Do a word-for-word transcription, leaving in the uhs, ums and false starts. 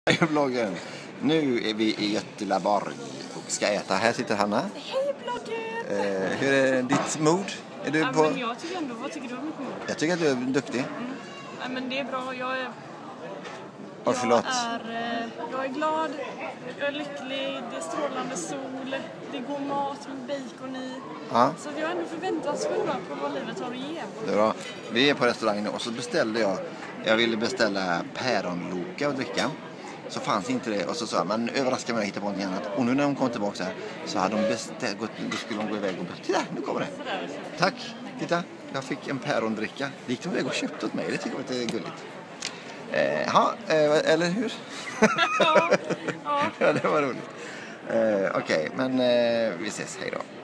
Hej vloggen. Nu är vi i Götelaborg och ska äta. Här sitter Hanna. Hej bloggen! Eh, hur är ditt mod? Är du ja, på... men jag tycker ändå, vad tycker du om mitt mod? Jag tycker att du är duktig. Mm. Ja, men det är bra, jag är... Oh, förlåt. Jag är, eh, jag är glad, jag är lycklig, det är strålande sol, det är god mat med bacon i. Ja. Så jag är ändå förväntansfull på vad livet har att ge. Det är bra. Vi är på restaurangen och så beställde jag, jag ville beställa päronloka och dricka. Så fanns inte det och så sa jag, men överraska mig och hitta på något annat. Och nu när de kom tillbaka så här så hade de beställt, då skulle de gå iväg och beställa. Titta, nu kommer det. Tack, titta, jag fick en pärondricka. Det gick de iväg och köpte åt mig, det tycker jag att det är gulligt. Eh, ja, eh, eller hur? Ja, ja. Ja, det var roligt. Eh, Okej, okay, men eh, vi ses, hej då.